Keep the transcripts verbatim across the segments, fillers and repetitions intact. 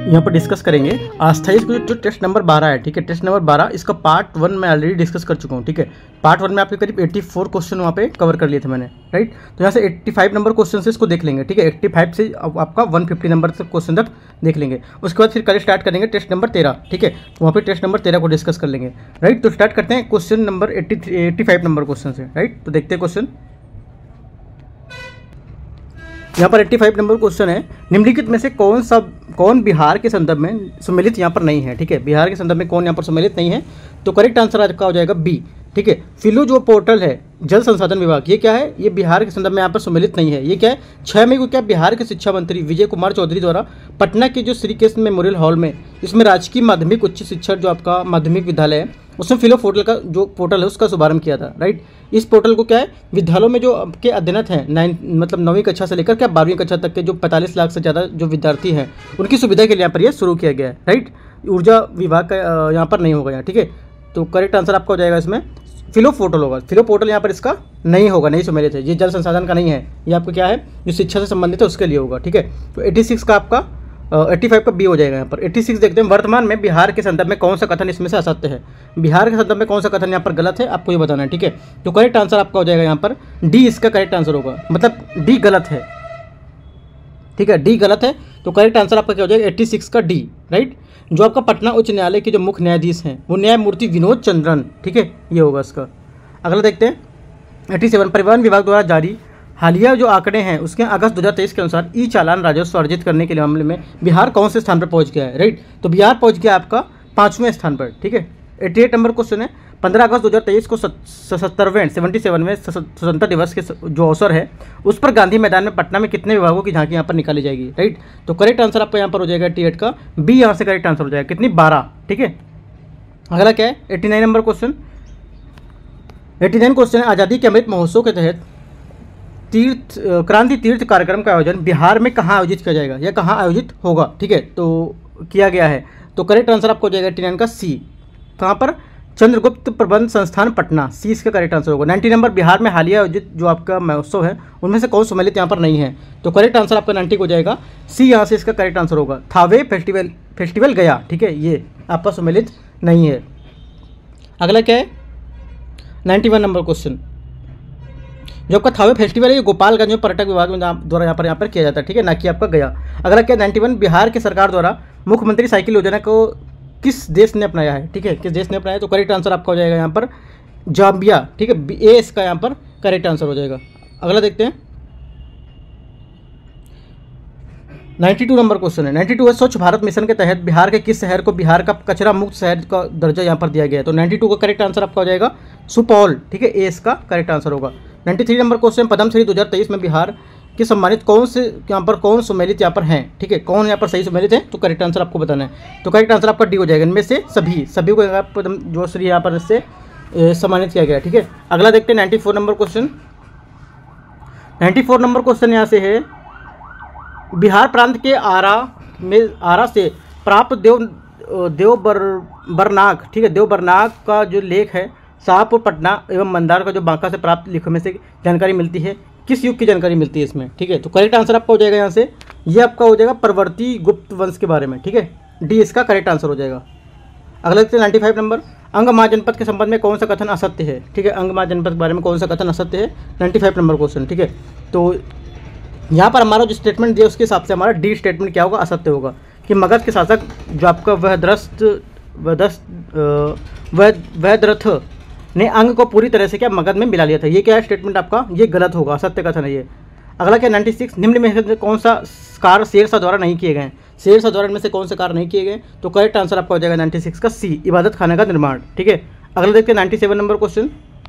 यहाँ पर डिस्कस करेंगे अस्थायी जो जो टेस्ट नंबर बारह है, ठीक है। टेस्ट नंबर बारह इसका पार्ट वन में ऑलरेडी डिस्कस कर चुका हूँ, ठीक है। पार्ट वन में आपके करीब चौरासी क्वेश्चन वहाँ पे कवर कर लिए थे मैंने, राइट। तो यहाँ से पचासी नंबर क्वेश्चन से इसको देख लेंगे, ठीक है। पचासी से आपका एक सौ पचास नंबर तक क्वेश्चन तक देख लेंगे। उसके बाद फिर कल स्टार्ट करेंगे टेस्ट नंबर तेरह, ठीक है। वहाँ पे टेस्ट नंबर तेरह को डिस्कस कर लेंगे, राइट। तो स्टार्ट करते हैं question number eighty eighty five number question से, राइट। तो देखते हैं क्वेश्चन। यहाँ पर पचासी नंबर क्वेश्चन है, निम्नलिखित में से कौन सा कौन बिहार के संदर्भ में सम्मिलित यहाँ पर नहीं है, ठीक है। बिहार के संदर्भ में कौन यहाँ पर सम्मिलित नहीं है, तो करेक्ट आंसर आपका हो जाएगा बी, ठीक है। फिलो जो पोर्टल है जल संसाधन विभाग, ये क्या है, ये बिहार के संदर्भ में यहाँ पर सम्मिलित नहीं है। ये क्या है, छः मई को क्या बिहार के शिक्षा मंत्री विजय कुमार चौधरी द्वारा पटना के जो श्री कृष्ण मेमोरियल हॉल में, इसमें राजकीय माध्यमिक उच्च शिक्षा जो आपका माध्यमिक विद्यालय है, उसमें फिलो पोर्टल का जो पोर्टल है उसका शुभारंभ किया था, राइट। इस पोर्टल को क्या है, विद्यालयों में जो आपके अध्ययनत हैं नाइन मतलब नौवीं कक्षा से लेकर क्या बारहवीं कक्षा तक के जो पैंतालीस लाख से ज़्यादा जो विद्यार्थी हैं उनकी सुविधा के लिए यहाँ पर यह शुरू किया गया है, राइट। ऊर्जा विभाग का यहाँ पर नहीं होगा यहाँ, ठीक है। तो करेक्ट आंसर आपका हो जाएगा इसमें फिलो पोर्टल होगा। फिलो पोर्टल यहाँ पर इसका नहीं होगा, नहीं सम्मिलित है। ये जल संसाधन का नहीं है, ये आपका क्या है जो शिक्षा से संबंधित है उसके लिए होगा, ठीक है। तो छियासी का आपका पचासी का बी हो जाएगा यहाँ पर। छियासी देखते हैं, वर्तमान में बिहार के संदर्भ में कौन सा कथन इसमें से असत्य है। बिहार के संदर्भ में कौन सा कथन यहाँ पर गलत है आपको ये बताना है, ठीक है। तो करेक्ट आंसर आपका हो जाएगा यहाँ पर डी, इसका करेक्ट आंसर होगा, मतलब डी गलत है, ठीक है। डी गलत है, तो करेक्ट आंसर आपका क्या हो जाएगा छियासी का डी, राइट। जो आपका पटना उच्च न्यायालय के जो मुख्य न्यायाधीश हैं वो न्यायमूर्ति विनोद चंद्रन, ठीक है, ये होगा इसका। अगला देखते हैं सत्तासी, परिवहन विभाग द्वारा जारी हालिया जो आंकड़े हैं उसके अगस्त दो हज़ार तेईस के अनुसार ई चालान राजस्व अर्जित करने के मामले में बिहार कौन से स्थान पर पहुंच गया है, राइट। तो बिहार पहुंच गया आपका पाँचवें स्थान पर, ठीक है। अट्ठासी नंबर क्वेश्चन है, पंद्रह अगस्त दो हज़ार तेईस को सत्तरवें सतहत्तरवें स्वतंत्रता दिवस के जो अवसर है उस पर गांधी मैदान में पटना में कितने विभागों की झांकी यहाँ पर निकाली जाएगी, राइट। तो करेक्ट आंसर आपका यहाँ पर हो जाएगा अट्ठासी का बी, यहाँ से करेक्ट आंसर हो जाएगा कितनी, बारह, ठीक है। अगला क्या है नवासी नंबर क्वेश्चन। नवासी क्वेश्चन है, आज़ादी के अमृत महोत्सव के तहत तीर्थ क्रांति तीर्थ कार्यक्रम का आयोजन बिहार में कहाँ आयोजित किया जाएगा या कहाँ आयोजित होगा, ठीक है। तो किया गया है, तो करेक्ट आंसर आपको हो जाएगा नवासी का सी, कहाँ पर, चंद्रगुप्त प्रबंध संस्थान पटना, सी इसका करेक्ट आंसर होगा। नब्बे नंबर, बिहार में हालिया आयोजित जो आपका महोत्सव है उनमें से कौन सम्मिलित यहाँ पर नहीं है, तो करेक्ट आंसर आपका नब्बे हो जाएगा सी, यहाँ से इसका करेक्ट आंसर होगा। थावे फेस्टिवल फेस्टिवल गया, ठीक है, ये आपका सम्मिलित नहीं है। अगला क्या है इक्यानवे नंबर क्वेश्चन। जो आपका थावे फेस्टिवल है ये गोपालगंज में पर्यटक विभाग में द्वारा यहाँ पर यहाँ पर किया जाता है, ठीक है, ना कि आपका गया। अगला क्या इक्यानवे, बिहार की सरकार द्वारा मुख्यमंत्री साइकिल योजना को किस देश ने अपनाया है, ठीक है, किस देश ने अपनाया है, तो करेक्ट आंसर आपका हो जाएगा यहाँ पर जाम्बिया, ठीक है, ए इसका यहाँ पर करेक्ट आंसर हो जाएगा। अगला देखते हैं बानवे नंबर क्वेश्चन है। बानवे है, स्वच्छ भारत मिशन के तहत बिहार के किस शहर को बिहार का कचरा मुक्त शहर का दर्जा यहाँ पर दिया गया है, तो बानवे का करेक्ट आंसर आपका हो जाएगा सुपौल, ठीक है, ए इसका करेक्ट आंसर होगा। तिरानवे नंबर क्वेश्चन, पद्मश्री दो हज़ार तेईस में बिहार के सम्मानित कौन से यहाँ पर कौन सम्मिलित यहाँ पर हैं, ठीक है, कौन यहाँ पर सही सम्मिलित है, तो करेक्ट आंसर आपको बताना है। तो करेक्ट आंसर आपका डी हो जाएगा, इनमें से सभी सभी को पद्म जो श्री यहाँ पर इससे सम्मानित किया गया, ठीक है। अगला देखते हैं चौरानवे नंबर क्वेश्चन। चौरानवे नंबर क्वेश्चन यहाँ से है, बिहार प्रांत के आरा में आरा से प्राप्त देव देव बर बरनाग, ठीक है, देव बरनाग का जो लेख है शाहपुर पटना एवं मंदार का जो बांका से प्राप्त लेखों में से जानकारी मिलती है, किस युग की जानकारी मिलती है इसमें, ठीक है। तो करेक्ट आंसर आपका हो जाएगा यहाँ से, ये आपका हो जाएगा परवर्ती गुप्त वंश के बारे में, ठीक है, डी इसका करेक्ट आंसर हो जाएगा। अगला देखते हैं पचानवे नंबर, अंग महाजनपद के संबंध में कौन सा कथन असत्य है, ठीक है, अंग महाजनपद के बारे में कौन सा कथन असत्य है, पचानवे नंबर क्वेश्चन, ठीक है। तो यहाँ पर हमारा जो स्टेटमेंट दिया उसके हिसाब से हमारा डी स्टेटमेंट क्या होगा, असत्य होगा, कि मगध के शासक जो आपका वह द्रस्त वह द्रथ ने अंग को पूरी तरह से क्या मगध में मिला लिया था, ये क्या है स्टेटमेंट आपका, ये गलत होगा, असत्य कथन है ये। अगला क्या छियानवे, निम्न में से कौन सा कार्य शेरशाह द्वारा नहीं किए गए, शेरशाह द्वारा में से कौन से कार्य नहीं किए गए, तो करेक्ट आंसर आपका हो जाएगा छियानवे का सी, इबादत खाना का निर्माण, ठीक है। अगला देखते हैं सत्तानवे नंबर क्वेश्चन।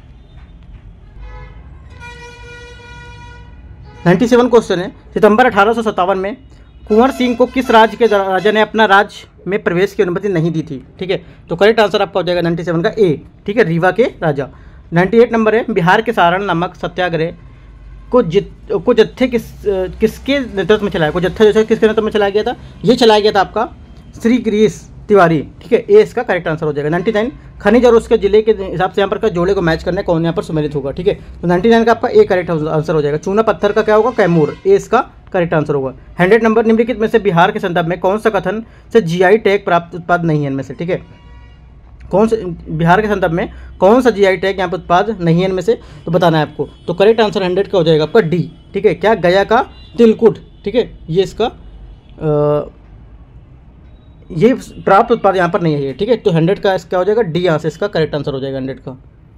सत्तानवे क्वेश्चन है, सितंबर अठारह सौ सत्तावन में कुंवर सिंह को किस राज्य के राजा ने अपना राज्य में प्रवेश की अनुमति नहीं दी थी, ठीक है। तो करेक्ट आंसर आपका हो जाएगा सत्तानवे का ए, ठीक है, रीवा के राजा। अट्ठानवे नंबर है, बिहार के सारण नामक सत्याग्रह को जित को जत्थे किस किसके नेतृत्व में चलाया, को जत्था जो है किसके नेतृत्व में चलाया गया था, ये चलाया गया था आपका श्री गिरीश तिवारी, ठीक है, ए इसका करेक्ट आंसर हो जाएगा। नाइन्टी नाइन खनिज और उसके जिले के हिसाब से यहाँ पर का जोड़े को मैच करना है, कौन यहाँ पर सम्मिलित होगा, ठीक है। तो नाइन्टी नाइन का आपका ए करेक्ट आंसर हो जाएगा। चूना पत्थर का क्या होगा, कैमूर, ए इसका करेक्ट आंसर होगा। हंड्रेड नंबर निम्नलिखित में से बिहार के संदर्भ में कौन सा कथन से जीआई टैग प्राप्त उत्पाद नहीं है इनमें से, ठीक है। कौन से बिहार के संदर्भ में कौन सा जीआई टैग यहाँ पर उत्पाद नहीं है इनमें से, तो बताना है आपको। तो करेक्ट आंसर हंड्रेड का हो जाएगा आपका डी, ठीक है। क्या, गया का तिलकुट, ठीक है, ये इसका आ, ये प्राप्त उत्पाद यहाँ पर नहीं है ये, ठीक है। तो हंड्रेड का क्या हो जाएगा, डी यहाँ से इसका करेक्ट आंसर हो जाएगा हंड्रेड का।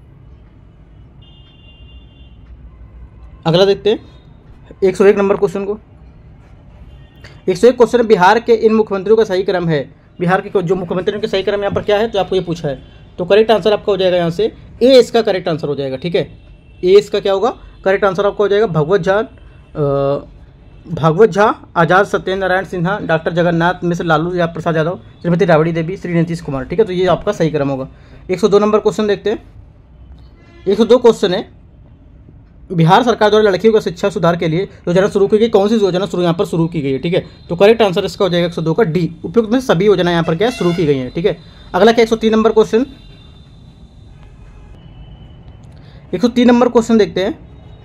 अगला देखते हैं एक सौ एक नंबर क्वेश्चन को। एक सौ एक क्वेश्चन है, बिहार के इन मुख्यमंत्रियों का सही क्रम है, बिहार के जो मुख्यमंत्रियों के सही क्रम यहाँ पर क्या है, तो आपको ये पूछा है। तो करेक्ट आंसर आपका हो जाएगा यहाँ से ए इसका करेक्ट आंसर हो जाएगा, ठीक है। ए इसका क्या होगा, करेक्ट आंसर आपका हो जाएगा भागवत झा, भागवत झा, आजाद सत्येंद्र नारायण सिन्हा, डॉक्टर जगन्नाथ मिश्र, लालू प्रसाद यादव, श्रीमती राबड़ी देवी, श्री नीतीश कुमार, ठीक है। तो ये आपका सही क्रम होगा। एक सौ दो नंबर क्वेश्चन देखते हैं। एक सौ दो क्वेश्चन है, बिहार सरकार द्वारा लड़कियों का शिक्षा सुधार के लिए योजना शुरू की गई, कौन सी योजना शुरू यहाँ पर शुरू की गई है, ठीक है। तो करेक्ट आंसर इसका हो जाएगा एक सौ दो का डी, उपयुक्त में सभी योजना यहाँ पर क्या है, शुरू की गई है, ठीक है। अगला क्या एक सौ तीन नंबर क्वेश्चन, एक सौ तीन नंबर क्वेश्चन देखते हैं।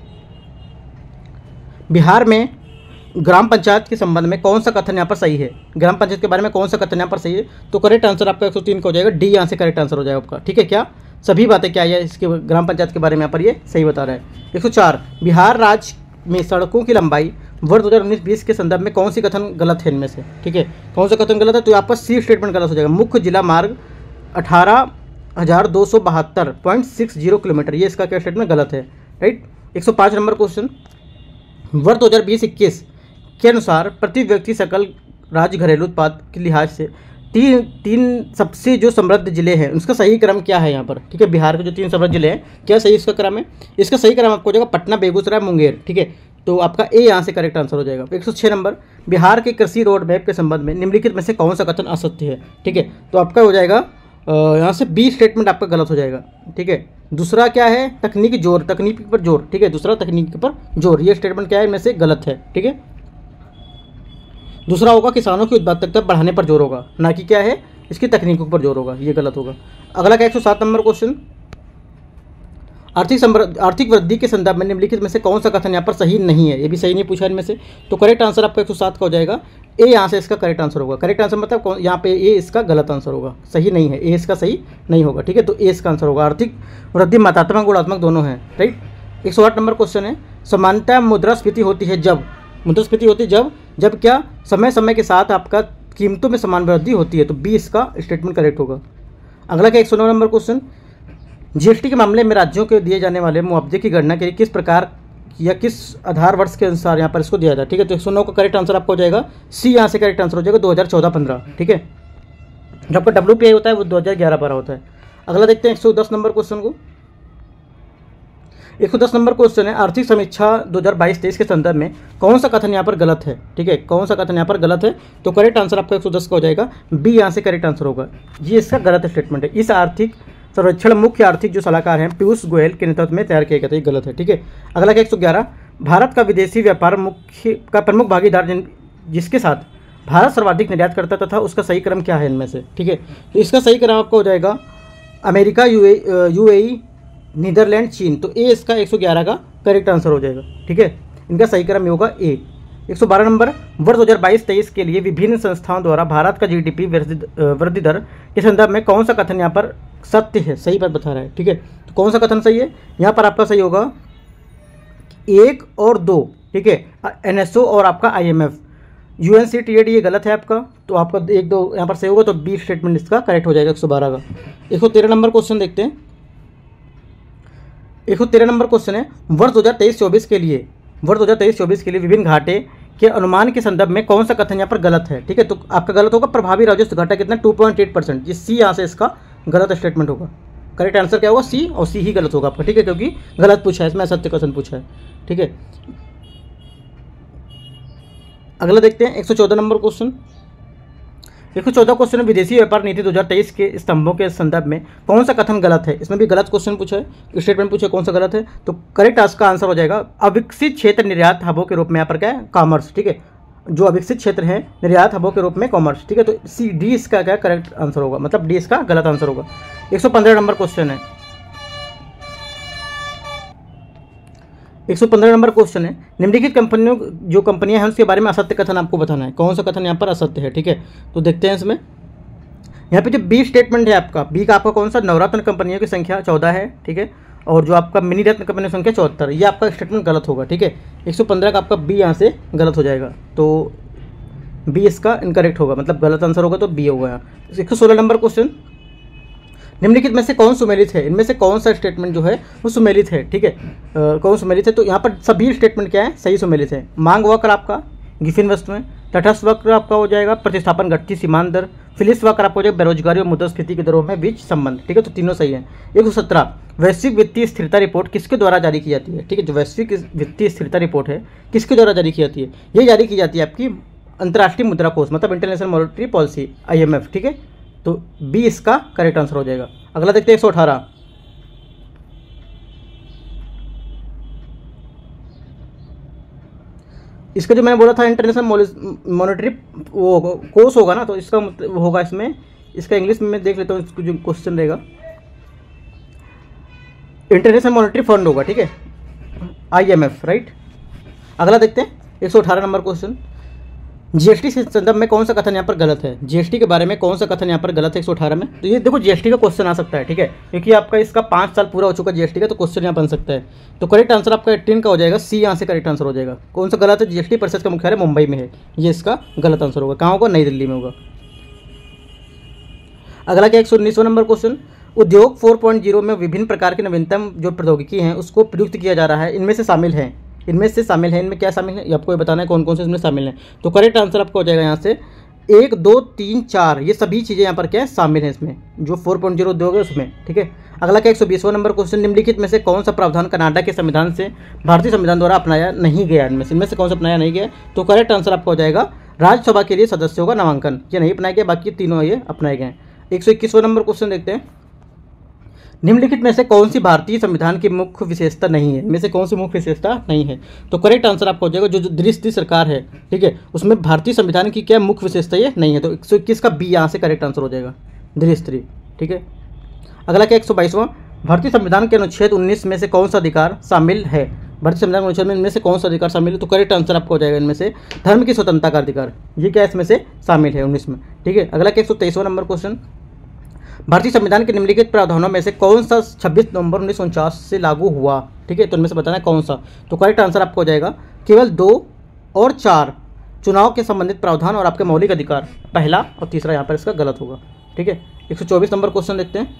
बिहार में ग्राम पंचायत के संबंध में कौन सा कथन यहाँ पर सही है, ग्राम पंचायत के बारे में कौन सा कथन यहाँ पर सही है, तो करेक्ट आंसर आपका एक सौ तीन का हो जाएगा डी, यहाँ से करेक्ट आंसर हो जाएगा आपका, ठीक है। क्या, सभी बातें क्या है इसके ग्राम पंचायत के बारे में यहाँ पर ये सही बता रहा है। एक सौ चार बिहार राज्य में सड़कों की लंबाई वर्ष दो हज़ार उन्नीस बीस के संदर्भ में कौन सी कथन गलत है इनमें से, ठीक है। कौन सा कथन गलत है, तो आपका सी स्टेटमेंट गलत हो जाएगा। मुख्य जिला मार्ग अठारह हज़ार दो सौ बहत्तर पॉइंट सिक्स जीरो किलोमीटर, ये इसका क्या स्टेटमेंट गलत है, राइट। एक सौ पाँच नंबर क्वेश्चन, वर्ष दो हज़ार बीस इक्कीस के अनुसार प्रति व्यक्ति सकल राज्य घरेलू उत्पाद के लिहाज से तीन तीन सबसे जो समृद्ध जिले हैं उसका सही क्रम क्या है यहाँ पर, ठीक है। बिहार के जो तीन समृद्ध जिले हैं, क्या सही इसका क्रम है, इसका सही क्रम आपको हो जाएगा पटना, बेगूसराय, मुंगेर, ठीक है। तो आपका ए यहाँ से करेक्ट आंसर हो जाएगा। एक सौ छः नंबर, बिहार के कृषि रोड मैप के संबंध में निम्नलिखित में से कौन सा कथन असत्य है, ठीक है। तो आपका हो जाएगा यहाँ से बी स्टेटमेंट आपका गलत हो जाएगा, ठीक है। दूसरा क्या है, तकनीकी जोर, तकनीकी पर जोर, ठीक है, दूसरा तकनीकी पर जोर, ये स्टेटमेंट क्या है इनमें से गलत है, ठीक है। दूसरा होगा किसानों की उत्पादकता बढ़ाने पर जोर होगा, ना कि क्या है इसकी तकनीकों पर जोर होगा, ये गलत होगा। अगला क्या एक सौ सात नंबर क्वेश्चन, आर्थिक आर्थिक वृद्धि के संदर्भ में निम्नलिखित में से कौन सा कथन यहाँ पर सही नहीं है, ये भी सही नहीं पूछा इनमें से। तो करेक्ट आंसर आपका एक सौ सात का हो जाएगा ए, यहाँ से इसका करेक्ट आंसर होगा। करेक्ट आंसर मतलब यहाँ पे ए इसका गलत आंसर होगा, सही नहीं है, ए इसका सही नहीं होगा, ठीक है। तो ए इसका आंसर होगा। आर्थिक वृद्धि मात्रात्मक गुणात्मक दोनों है, राइट। एक सौ आठ नंबर क्वेश्चन है, सामान्यतः मुद्रास्फीति होती है जब, मुद्रास्फीति होती है जब जब क्या, समय समय के साथ आपका कीमतों में समान वृद्धि होती है, तो बी इसका स्टेटमेंट करेक्ट होगा। अगला क्या एक सौ नौ नंबर क्वेश्चन, जीएसटी के मामले में राज्यों को दिए जाने वाले मुआवजे की गणना के लिए किस प्रकार या किस आधार वर्ष के अनुसार यहाँ पर इसको दिया जाए, ठीक है। तो एक सौ नौ का करेक्ट आंसर आपको हो जाएगा सी, यहाँ से करेक्ट आंसर हो जाएगा दो हज़ार चौदह पंद्रह, ठीक है। जो आपका डब्ल्यू पी आई होता है वो दो हज़ार ग्यारह बारह होता है। अगला देखते हैं एक सौ दस नंबर क्वेश्चन को। एक सौ दस नंबर क्वेश्चन है, आर्थिक समीक्षा दो हज़ार बाईस तेईस के संदर्भ में कौन सा कथन यहाँ पर गलत है, ठीक है। कौन सा कथन यहाँ पर गलत है, तो करेक्ट आंसर आपका एक सौ दस का हो जाएगा बी, यहाँ से करेक्ट आंसर होगा। ये इसका गलत स्टेटमेंट है। इस आर्थिक सर्वेक्षण मुख्य आर्थिक जो सलाहकार हैं पीयूष गोयल के नेतृत्व में तैयार किया गया था, ये गलत है, ठीक है। अगला क्या एक सौ ग्यारह, भारत का विदेशी व्यापार मुख्य का प्रमुख भागीदार जिन जिसके साथ भारत सर्वाधिक निर्यात करता तथा उसका सही क्रम क्या है इनमें से, ठीक है। तो इसका सही क्रम आपका हो जाएगा अमेरिका, यूए यूएई, नीदरलैंड, चीन। तो ए इसका एक सौ ग्यारह का करेक्ट आंसर हो जाएगा, ठीक है। इनका सही क्रम ये होगा ए। एक सौ बारह नंबर, वर्ष दो हज़ार बाईस तेईस के लिए विभिन्न संस्थाओं द्वारा भारत का जीडीपी वृद्धि दर के संदर्भ में कौन सा कथन यहाँ पर सत्य है, सही बात बता रहा है, ठीक है। तो कौन सा कथन सही है, यहाँ पर आपका सही होगा एक और दो, ठीक है। एनएसओ और आपका आईएमएफ, यूएनसीटीएडी ये गलत है आपका, तो आपका एक दो यहाँ पर सही होगा, तो बी स्टेटमेंट इसका करेक्ट हो जाएगा एक सौ बारह का। एक सौ तेरह नंबर क्वेश्चन देखते हैं। एक सौ तेरह नंबर क्वेश्चन है, वर्ष दो हज़ार तेईस चौबीस के लिए वर्ष दो हज़ार तेईस चौबीस के लिए विभिन्न घाटे के अनुमान के संदर्भ में कौन सा कथन यहाँ पर गलत है, ठीक है। तो आपका गलत होगा प्रभावी राजस्व घाटा कितना टू पॉइंट एट परसेंट, ये सी यहाँ से इसका गलत स्टेटमेंट होगा। करेक्ट आंसर क्या होगा सी, और सी ही गलत होगा आपका, ठीक है, क्योंकि गलत पूछा है इसमें, सत्य क्वेश्चन पूछा है, ठीक है। अगला देखते हैं एक सौ चौदह नंबर क्वेश्चन। एक सौ चौदह क्वेश्चन, विदेशी व्यापार नीति दो हज़ार तेईस के स्तंभों के संदर्भ में कौन सा कथन गलत है, इसमें भी गलत क्वेश्चन पूछा है, स्टेटमेंट पूछा है, कौन सा गलत है। तो करेक्ट इसका आंसर हो जाएगा अविकसित क्षेत्र निर्यात हबों के रूप में यहाँ पर क्या है, कॉमर्स, ठीक है। जो अविकसित क्षेत्र हैं निर्यात हबों के रूप में कॉमर्स, ठीक है। तो सी डी इसका क्या करेक्ट आंसर होगा, मतलब डी इसका गलत आंसर होगा। एक सौ पंद्रह नंबर क्वेश्चन है एक सौ पंद्रह नंबर क्वेश्चन है निम्नलिखित कंपनियों जो कंपनियां हैं उसके बारे में असत्य कथन आपको बताना है। कौन सा कथन यहाँ पर असत्य है, ठीक है। तो देखते हैं इसमें, यहाँ पे जो बी स्टेटमेंट है आपका, बी का आपका कौन सा, नवरत्न कंपनियों की संख्या चौदह है, ठीक है। और जो आपका मिनी रत्न कंपनी की संख्या चौहत्तर, ये आपका स्टेटमेंट गलत होगा, ठीक है। एक सौ पंद्रह का आपका बी यहाँ से गलत हो जाएगा, तो बी इसका इनकरेक्ट होगा, मतलब गलत आंसर होगा, तो बी होगा यहाँ। एक सौ सोलह नंबर क्वेश्चन, निम्नलिखित में से कौन सुमेलित है, इनमें से कौन सा स्टेटमेंट जो है वो सुमेलित है, ठीक है। कौन सुमेलित है, तो यहाँ पर सभी स्टेटमेंट क्या है, सही सुमेलित है। मांग वक्र आपका गिफिन वस्तु में, तटस्थ वक्र आपका हो जाएगा प्रतिस्थापन घटती सीमांत दर, फिलिस वक्र आपको हो जाएगा बेरोजगारी और मुद्रास्फीति की दरों में बीच संबंध, ठीक है। तो तीनों सही है। एक सौ सत्रह वैश्विक वित्तीय स्थिरता रिपोर्ट किसके द्वारा जारी की जाती है, ठीक है। जो वैश्विक वित्तीय स्थिरता रिपोर्ट है किसके द्वारा जारी की जाती है, ये जारी की जाती है आपकी अंतर्राष्ट्रीय मुद्रा कोष, मतलब international monetary policy I M F, ठीक है। तो बी इसका करेक्ट आंसर हो जाएगा। अगला देखते हैं एक सौ अठारह, इसका जो मैंने बोला था इंटरनेशनल मॉनेटरी वो कोर्स होगा ना, तो इसका मतलब होगा इसमें, इसका इंग्लिश में मैं देख लेता हूँ, इसको जो क्वेश्चन रहेगा इंटरनेशनल मॉनेटरी फंड होगा, ठीक है, आई एम एफ, राइट। अगला देखते हैं एक सौ अठारह नंबर क्वेश्चन, जीएसटी के संदर्भ में कौन सा कथन यहाँ पर गलत है, जीएसटी के बारे में कौन सा कथन यहाँ पर गलत है एक सौ अठारह में। तो ये देखो जीएसटी का क्वेश्चन आ सकता है, ठीक है, क्योंकि आपका इसका पाँच साल पूरा हो चुका जीएसटी का, तो क्वेश्चन यहाँ बन सकता है। तो करेक्ट आंसर आपका एटीन का हो जाएगा, सी यहाँ से करेक्ट आंसर हो जाएगा। कौन सा गलत है, जीएसटी परिषद का मुख्यालय मुंबई में है, ये इसका गलत आंसर होगा। कहाँ होगा, नई दिल्ली में होगा। अगला क्या एक सौ उन्नीसवां नंबर क्वेश्चन, उद्योग फोर पॉइंट जीरो में विभिन्न प्रकार की नवीनतम जो प्रौद्योगिकी हैं उसको प्रयुक्त किया जा रहा है, इनमें से शामिल है, इनमें से शामिल है, इनमें क्या शामिल है, ये आपको ये बताना है कौन कौन से इसमें शामिल हैं। तो करेक्ट आंसर आपका हो जाएगा यहाँ से एक दो तीन चार, ये सभी चीज़ें यहाँ पर क्या है शामिल हैं इसमें, जो फोर पॉइंट जीरो उद्योग है उसमें, ठीक है। अगला क्या एक सौ बीसवां नंबर क्वेश्चन, निम्नलिखित में से कौन सा प्रावधान कनाडा के संविधान से भारतीय संविधान द्वारा अपनाया नहीं गया, इनमें से इनमें से कौन सा अपनाया नहीं गया। तो करेक्ट आंसर आपका हो जाएगा राज्यसभा के लिए सदस्यों का नामांकन, ये नहीं अपनाया गया, बाकी तीनों ये अपनाए गए। एक सौ इक्कीसवां नंबर क्वेश्चन देखते हैं, निम्नलिखित में से कौन सी भारतीय संविधान की मुख्य विशेषता नहीं है, इनमें से कौन सी मुख्य विशेषता नहीं है। तो करेक्ट आंसर आपको हो जाएगा जो जो दृष्टि सरकार है, ठीक है, उसमें भारतीय संविधान की क्या मुख्य विशेषता ये नहीं है। तो एक सौ इक्कीस का बी यहाँ से करेक्ट आंसर हो जाएगा, दृष्टि, ठीक है। अगला क्या एक सौ बाईसवां, भारतीय संविधान के अनुच्छेद उन्नीस में से कौन सा अधिकार शामिल है, भारतीय संविधान के अनुच्छेद में इनमें से कौन सा अधिकार शामिल है। तो करेक्ट आंसर आपको हो जाएगा इनमें से धर्म की स्वतंत्रता का अधिकार, ये क्या इसमें से शामिल है उन्नीस में, ठीक है। अगला क्या एक सौ तेईसवां नंबर क्वेश्चन, भारतीय संविधान के निम्नलिखित प्रावधानों में से कौन सा छब्बीस नवंबर उन्नीस सौ उनचास से लागू हुआ, ठीक है। तो इनमें से बताना है कौन सा। तो करेक्ट आंसर आपको हो जाएगा केवल दो और चार, चुनाव के संबंधित प्रावधान और आपके मौलिक अधिकार, पहला और तीसरा यहाँ पर इसका गलत होगा, ठीक है। एक सौ चौबीस नंबर क्वेश्चन देखते हैं,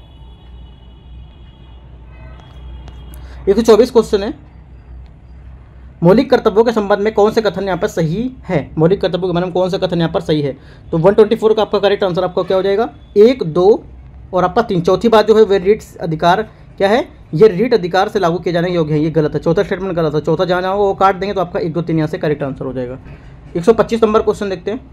एक सौ चौबीस क्वेश्चन है मौलिक कर्तव्यों के संबंध में कौन से कथन यहाँ पर सही है, मौलिक कर्तव्यों के बारे में कौन सा कथन यहाँ पर सही है। तो एक सौ चौबीस का आपका करेक्ट आंसर आपका क्या हो जाएगा, एक दो और आपका तीन। चौथी बात जो है वे रीट अधिकार क्या है, ये रीट अधिकार से लागू किए जाने योग्य है, ये गलत है, चौथा स्टेटमेंट गलत है। चौथा जहाँ जहाँ वो काट देंगे तो आपका एक दो तीन यहाँ से करेक्ट आंसर हो जाएगा। एक सौ पच्चीस नंबर क्वेश्चन देखते हैं,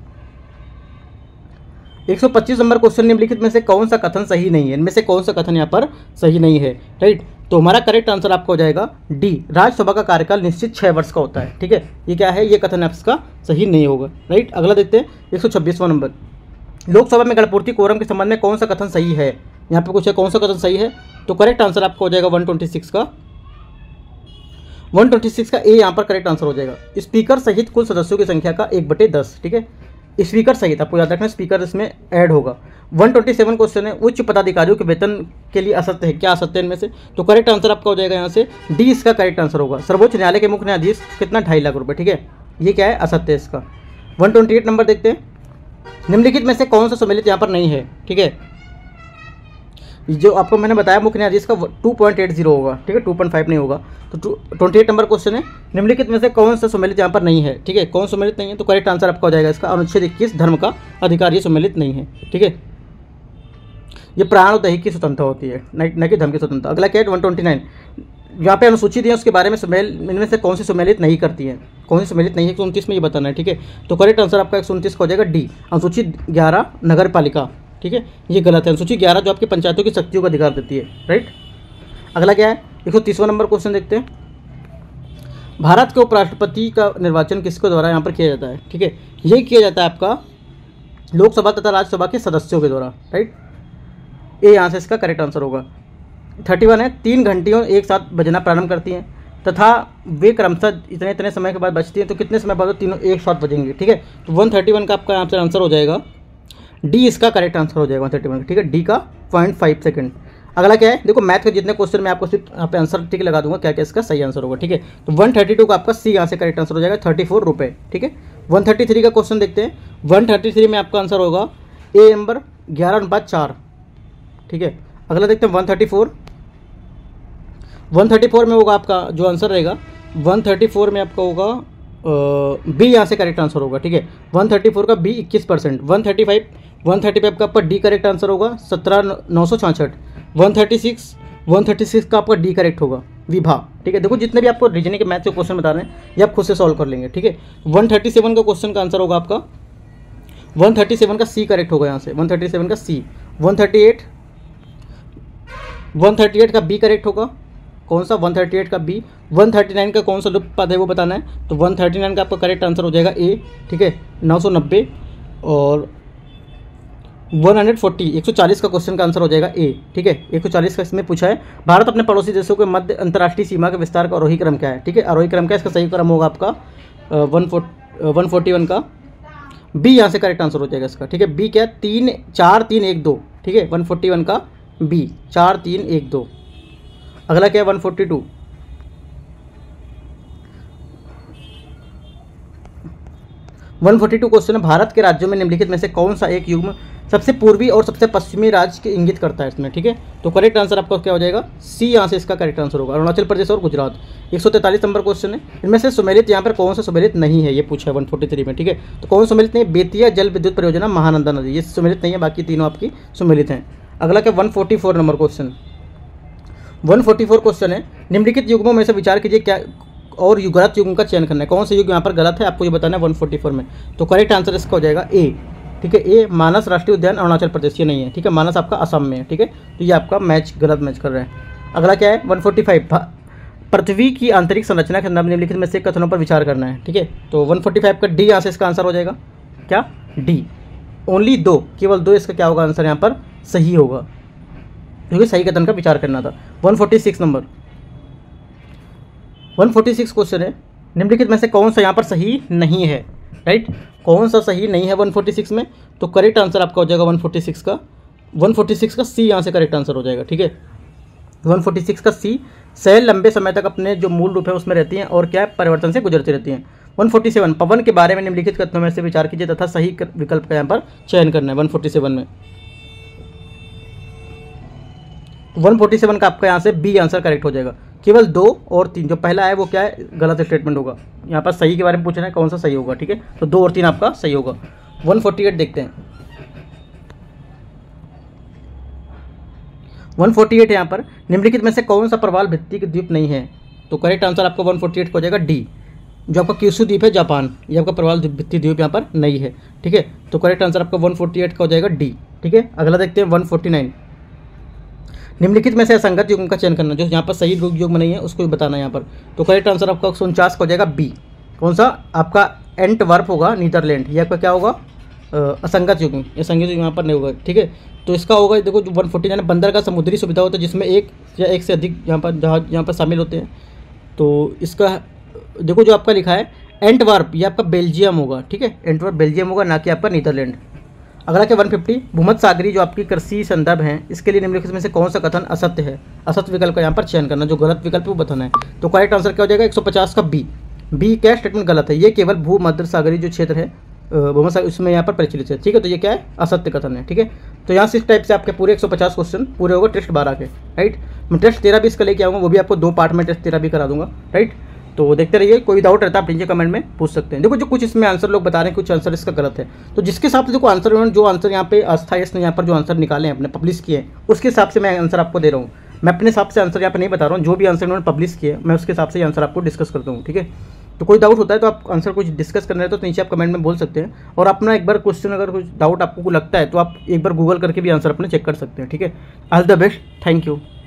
एक सौ पच्चीस नंबर क्वेश्चन, निम्नलिखित में से कौन सा कथन सही नहीं है, इनमें से कौन सा कथन यहाँ पर सही नहीं है, राइट। तो हमारा करेक्ट आंसर आपका हो जाएगा डी, राज्यसभा का कार्यकाल निश्चित छः वर्ष का होता है, ठीक है। ये क्या है, ये कथन आपका सही नहीं होगा, राइट। अगला देखते हैं एक सौ छब्बीसवां नंबर, लोकसभा में गणपूर्ति कोरम के संबंध में कौन सा कथन सही है, यहाँ पे कुछ है कौन सा कथन सही है। तो करेक्ट आंसर आपका हो जाएगा एक सौ छब्बीस का, एक सौ छब्बीस का ए यहाँ पर करेक्ट आंसर हो जाएगा। स्पीकर सहित कुल सदस्यों की संख्या का एक बटे दस, ठीक है, स्पीकर सहित आपको याद रखना, स्पीकर इसमें ऐड होगा। एक सौ सत्ताईस क्वेश्चन है, उच्च पदाधिकारियों के वेतन के लिए असत्य है, क्या असत्य है इनमें से। तो करेक्ट आंसर आपका हो जाएगा यहाँ से डी, इसका करेक्ट आंसर होगा। सर्वोच्च न्यायालय के मुख्य न्यायाधीश कितना, ढाई लाख रुपए, ठीक है, ये क्या है, असत्य है इसका। एक सौ अट्ठाईस नंबर देखते हैं, निम्नलिखित में से कौन सा सम्मिलित यहाँ पर नहीं है, ठीक है। जो आपको मैंने बताया मुख्य न्यायाधीश का टू पॉइंट एट जीरो होगा, ठीक है, टू पॉइंट फाइव नहीं होगा। तो अट्ठाईस नंबर क्वेश्चन है, निम्नलिखित में से कौन सा सम्मिलित यहाँ पर नहीं है, ठीक है, कौन सम्मिलित नहीं है। तो करेक्ट आंसर आपका हो जाएगा इसका अनुच्छेद इक्कीस, धर्म का अधिकार, ये सम्मिलित नहीं है, ठीक है। ये प्राण और दैहिक की स्वतंत्रता होती है, न कि धर्म की स्वतंत्रता। अगला क्या है एक सौ उनतीस, यहाँ पे अनुसूची दी है उसके बारे में सम्मेल इनमें से कौन सी सम्मिलित नहीं करती है, कौन सी सम्मिलित नहीं है, एक सौ उनतीस में ये बताना है, ठीक है। तो करेक्ट आंसर आपका एक सौ उनतीस का हो जाएगा डी, अनुसूची ग्यारह नगर पालिका, ठीक है, ये गलत है। अनुसूची ग्यारह जो आपकी पंचायतों की शक्तियों का अधिकार देती है, राइट। अगला क्या है एक सौ तीसवां नंबर क्वेश्चन देखते हैं, भारत के उपराष्ट्रपति का निर्वाचन किसके द्वारा यहाँ पर किया जाता है, ठीक है, ये किया जाता है आपका लोकसभा तथा राज्यसभा के सदस्यों के द्वारा, राइट। ये यहाँ से इसका करेक्ट आंसर होगा। थर्टी वन है, तीन घंटियों एक साथ बजना प्रारंभ करती हैं तथा वे क्रमशः इतने इतने समय के बाद बजती हैं, तो कितने समय बाद तीनों एक साथ बजेंगे, ठीक है। तो वन थर्टी वन का आपका यहाँ से आंसर हो जाएगा डी, इसका करेक्ट आंसर हो जाएगा वन थर्टी वन का, ठीक है, डी का पॉइंट फाइव सेकेंड। अगला क्या है, देखो मैथ के जितने क्वेश्चन मैं आपको सिर्फ यहाँ पे आंसर टिक लगा दूंगा क्या क्या इसका सही आंसर होगा, ठीक है। तो वन थर्टी टू का आपका सी यहाँ से करेक्ट आंसर हो जाएगा थर्टी फोर रुपये, ठीक है। वन थर्टी थ्री का क्वेश्चन देखते हैं। वन थर्टी थ्री में आपका आंसर होगा ए नंबर ग्यारह अनुपात चार, ठीक है। अगला देखते हैं one thirty four. One thirty four में होगा आपका जो आंसर रहेगा वन थर्टी फोर में आपका होगा बी, यहाँ से करेक्ट आंसर होगा, ठीक है। वन थर्टी फोर का बी इक्कीस percent. One thirty five one thirty five का आपका डी करेक्ट आंसर होगा सत्रह नौ सौ छाछठ। One thirty six one thirty six का आपका डी करेक्ट होगा विभा, ठीक है। देखो जितने भी आपको रीजनिंग के मैथ के क्वेश्चन बता रहे हैं ये आप खुद से सॉल्व कर लेंगे, ठीक है। वन थर्टी सेवन का क्वेश्चन का आंसर होगा आपका वन थर्टी सेवन का सी करेक्ट होगा यहाँ से, वन थर्टी सेवन का C. One thirty eight one thirty eight का बी करेक्ट होगा, कौन सा, वन थर्टी एट का बी। वन थर्टी नाइन का कौन सा लुप्त पद है वो बताना है, तो वन थर्टी नाइन का आपका करेक्ट आंसर हो जाएगा ए, ठीक है, नौ सौ नब्बे। और वन फोर्टी एक सौ चालीस का क्वेश्चन का आंसर हो जाएगा ए, ठीक है। एक सौ चालीस का इसमें पूछा है भारत अपने पड़ोसी देशों के मध्य अंतर्राष्ट्रीय सीमा के विस्तार का आरोही क्रम क्या है, ठीक है। आरोही क्रम क्या है, इसका सही क्रम होगा आपका वन वन फोर्टी वन का बी, यहाँ से करेक्ट आंसर हो जाएगा इसका, ठीक है। बी क्या है, तीन चार तीन एक दो, ठीक है, वन फोर्टी वन का बी चार तीन एक दो। अगला क्या है one forty two. One forty two question है भारत के राज्यों में निम्नलिखित में से कौन सा एक युग्म सबसे पूर्वी और सबसे पश्चिमी राज्य के इंगित करता है इसमें, ठीक है। तो करेक्ट आंसर आपका क्या हो जाएगा सी, यहाँ से इसका करेक्ट आंसर होगा अरुणाचल प्रदेश और गुजरात। एक सौ तैंतालीस नंबर क्वेश्चन है, इनमें से सुमेलित यहाँ पर कौन सा सुमेलित नहीं है ये पूछा है वन फोर्टी थ्री में, ठीक है। तो कौन सुमेलित नहीं, बेतिया जल विद्युत परियोजना महानंदा नदी, ये सुमेलित नहीं है, बाकी तीनों आपकी सुमेलित हैं। अगला क्या one forty four number question. One forty four question है निम्नलिखित युग्मों में से विचार कीजिए क्या और गलत युग्म का चयन करना है, कौन सा युग्म यहाँ पर गलत है आपको ये बताना है वन फोर्टी फोर में। तो करेक्ट आंसर इसका हो जाएगा ए, ठीक है। ए मानस राष्ट्रीय उद्यान अरुणाचल प्रदेश, ये नहीं है, ठीक है, मानस आपका असम में है, ठीक है। तो ये आपका मैच गलत मैच कर रहा है। अगला क्या है वन फोर्टी फाइव पृथ्वी की आंतरिक संरचना के संदर्भ में निम्नलिखित में से कथनों पर विचार करना है, ठीक है। तो वन फोर्टी फाइव का डी यहाँ से इसका आंसर हो जाएगा क्या, डी, ओनली दो, केवल दो इसका क्या होगा आंसर यहाँ पर सही होगा, क्योंकि सही कथन का विचार करना था। One forty six number one forty six question है निम्नलिखित में से कौन सा यहाँ पर सही नहीं है, राइट, कौन सा सही नहीं है वन फोर्टी सिक्स में। तो करेक्ट आंसर आपका हो जाएगा वन फोर्टी सिक्स का वन फोर्टी सिक्स का सी, यहाँ से करेक्ट आंसर हो जाएगा, ठीक है। वन फोर्टी सिक्स का सी, सेल लंबे समय तक अपने जो मूल रूप है उसमें रहती हैं और क्या है परिवर्तन से गुजरती रहती हैं। वन फोर्टी सेवन पवन के बारे में निम्नलिखित कथनों में से विचार कीजिए तथा सही विकल्प का यहाँ पर चयन करना है। वन फोर्टी सेवन में वन फोर्टी सेवन का आपका यहाँ से बी आंसर करेक्ट हो जाएगा, केवल दो और तीन, जो पहला है वो क्या है गलत स्टेटमेंट होगा। यहाँ पर सही के बारे में पूछना है कौन सा सही होगा, ठीक है, तो दो और तीन आपका सही होगा। वन फोर्टी एट देखते हैं। वन फोर्टी एट यहाँ पर निम्नलिखित में से कौन सा प्रवाल भित्ति के द्वीप नहीं है। तो करेक्ट आंसर आपका वन फोर्टी एट को हो जाएगा डी, जो आपका क्यूशु द्वीप है जापान, ये आपका प्रवाल भित्ति द्वीप यहाँ पर नहीं है, ठीक है। तो करेक्ट आंसर आपका वन फोर्टी एट का हो जाएगा डी, ठीक है। अगला देखते हैं वन फोर्टी नाइन निम्नलिखित में से असंगत युग्म का चयन करना, जो यहाँ पर सही युग्म नहीं है उसको भी बताना है यहाँ पर। तो करेक्ट आंसर आपका एक सौ उनचास का हो जाएगा बी, कौन सा आपका एंटवर्प होगा नीदरलैंड, ये आपका क्या होगा असंगत युग्म, ये संगत युग्म यहाँ पर नहीं होगा, ठीक है। तो इसका होगा देखो जो वन फोर्टी नाइन बंदर का समुद्री सुविधा होता है जिसमें एक या एक से अधिक यहाँ पर जहाज यहाँ पर शामिल होते हैं। तो इसका देखो जो आपका लिखा है एंटवर्प, ये आपका बेल्जियम होगा, ठीक है, एंटवर्प बेल्जियम होगा ना कि आपका नीदरलैंड। अगला क्या वन फिफ्टी भूमध्य सागरी जो आपकी कृषि संदर्भ है इसके लिए निम्नलिखित में से कौन सा कथन असत्य है, असत्य विकल्प का यहाँ पर चयन करना, जो गलत विकल्प है वो बताना है। तो करेक्ट आंसर क्या हो जाएगा एक सौ पचास का बी, बी क्या स्टेटमेंट गलत है, ये केवल भूमध्य सागरी जो क्षेत्र है भूमध्य सागर उसमें यहाँ पर प्रचलित है, ठीक है। तो ये क्या है असत्य कथन है, ठीक है। तो यहाँ से इस टाइप से आपके पूरे एक सौ पचास क्वेश्चन पूरे होगा टेस्ट बारह के, राइट। मैं टेस्ट तेरह भी इसका लेके आऊँगा, वो भी आपको दो पार्ट में टेस्ट तेरह भी करा दूंगा, राइट। तो देखते रहिए, कोई डाउट रहता है आप नीचे कमेंट में पूछ सकते हैं। देखो जो कुछ इसमें आंसर लोग बता रहे हैं कुछ आंसर इसका गलत है, तो जिसके हिसाब से देखो आंसर उन्होंने जो आंसर यहाँ पे आस्था यश ने यहाँ पर जो आंसर निकाले हैं अपने पब्लिश किए हैं उसके हिसाब से मैं आंसर आपको दे रहा हूँ। मैं अपने हिसाब से आंसर यहाँ पे नहीं बता रहा हूँ, जो भी आंसर उन्होंने पब्लिश किए मैं उसके हिसाब से आंसर आपको डिस्कस करता हूँ, ठीक है। तो कोई डाउट होता है तो आप आंसर कुछ डिस्कस करना है तो नीचे आप कमेंट में बोल सकते हैं, और अपना एक बार क्वेश्चन अगर कुछ डाउट आपको लगता है तो आप एक बार गूगल करके भी आंसर अपने चेक कर सकते हैं, ठीक है। All the best, thank you.